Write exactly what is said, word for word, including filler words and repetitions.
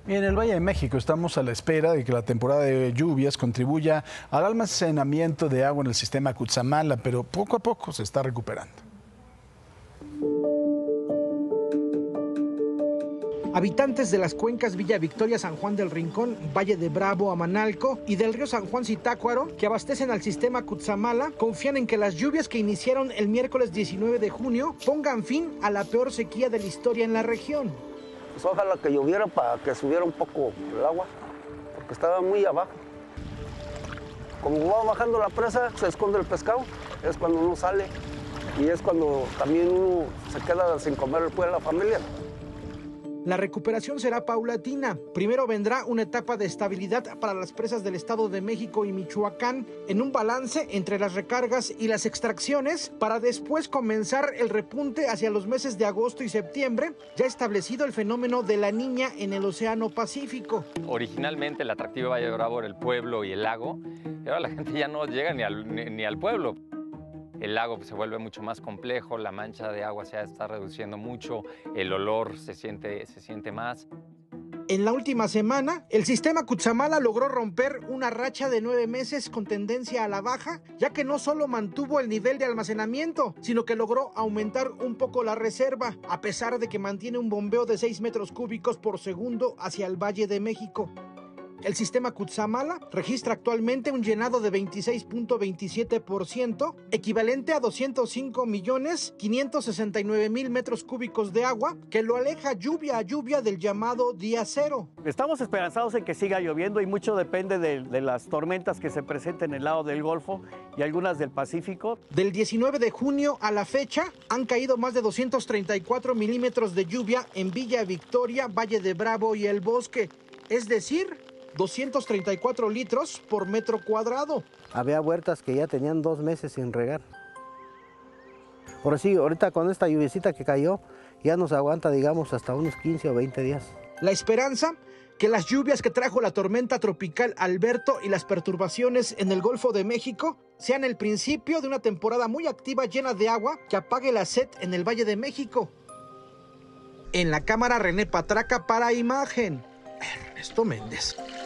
Y en el Valle de México estamos a la espera de que la temporada de lluvias contribuya al almacenamiento de agua en el sistema Cutzamala, pero poco a poco se está recuperando. Habitantes de las cuencas Villa Victoria, San Juan del Rincón, Valle de Bravo, Amanalco y del río San Juan Zitácuaro, que abastecen al sistema Cutzamala, confían en que las lluvias que iniciaron el miércoles diecinueve de junio pongan fin a la peor sequía de la historia en la región. Pues ojalá que lloviera para que subiera un poco el agua, porque estaba muy abajo. Como va bajando la presa, se esconde el pescado, es cuando uno sale y es cuando también uno se queda sin comer después de la familia. La recuperación será paulatina. Primero vendrá una etapa de estabilidad para las presas del Estado de México y Michoacán, en un balance entre las recargas y las extracciones, para después comenzar el repunte hacia los meses de agosto y septiembre, ya establecido el fenómeno de la Niña en el Océano Pacífico. Originalmente el atractivo de Valle de Bravo era el pueblo y el lago, y ahora la gente ya no llega ni al, ni, ni al pueblo. El lago se vuelve mucho más complejo, la mancha de agua se está reduciendo mucho, el olor se siente, se siente más. En la última semana, el sistema Cutzamala logró romper una racha de nueve meses con tendencia a la baja, ya que no solo mantuvo el nivel de almacenamiento, sino que logró aumentar un poco la reserva, a pesar de que mantiene un bombeo de seis metros cúbicos por segundo hacia el Valle de México. El sistema Cutzamala registra actualmente un llenado de veintiséis punto veintisiete por ciento, equivalente a doscientos cinco millones quinientos sesenta y nueve mil metros cúbicos de agua, que lo aleja lluvia a lluvia del llamado día cero. Estamos esperanzados en que siga lloviendo y mucho depende de, de las tormentas que se presenten en el lado del Golfo y algunas del Pacífico. Del diecinueve de junio a la fecha, han caído más de doscientos treinta y cuatro milímetros de lluvia en Villa Victoria, Valle de Bravo y El Bosque, es decir, doscientos treinta y cuatro litros por metro cuadrado. Había huertas que ya tenían dos meses sin regar. Por sí, ahorita con esta lluviecita que cayó, ya nos aguanta, digamos, hasta unos quince o veinte días. La esperanza, que las lluvias que trajo la tormenta tropical Alberto y las perturbaciones en el Golfo de México sean el principio de una temporada muy activa llena de agua que apague la sed en el Valle de México. En la cámara, René Patraca para Imagen. Ernesto Méndez.